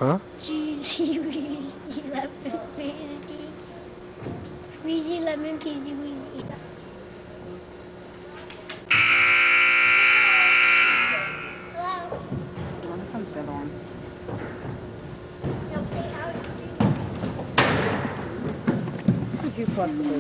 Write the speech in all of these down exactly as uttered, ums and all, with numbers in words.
Huh? Cheesy, weezy, lemon, peasy. Squeezy, lemon, peasy, weezy. Hello? You want to come sit on? Could you possibly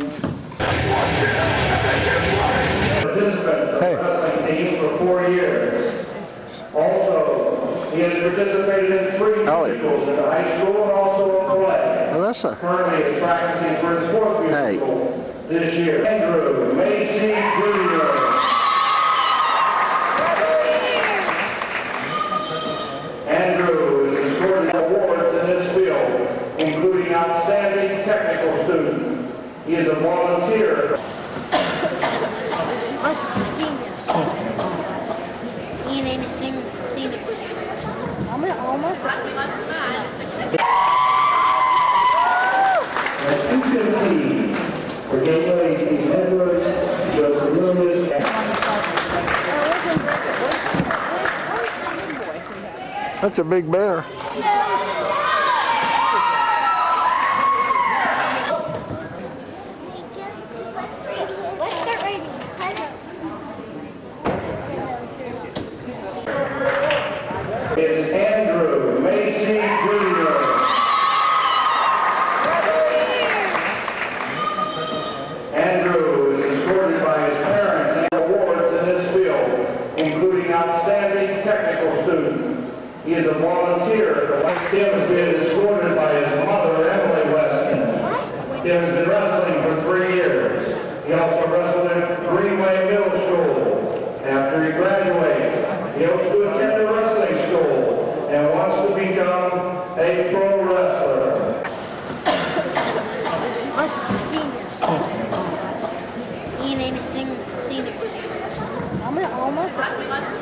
Participant of Hey. wrestling teams for four years. Also, he has participated in three Elliot. musicals at the high school and also a play. Alyssa. Currently is practicing for his fourth Hey. musical this year. Andrew Macy Junior Andrew is awarded awards in his field, including Outstanding Technical Student. He is a volunteer. Your name is Senior. Senior. I'm almost a senior. At two fifteen, for Gateway Steve Edwards, Joseph Lewis, That's a big bear. Let's start writing. is Andrew Macy Junior Andrew is escorted by his parents and awards in his field, including Outstanding Technical Student. He is a volunteer. Tim has been escorted by his mother, Emily Weston. Tim has been wrestling for three years. He also wrestled at Greenway Middle School. After he graduates, he hopes to attend a wrestling school and wants to become a pro wrestler. Your name is Senior. Senior. I'm almost a senior.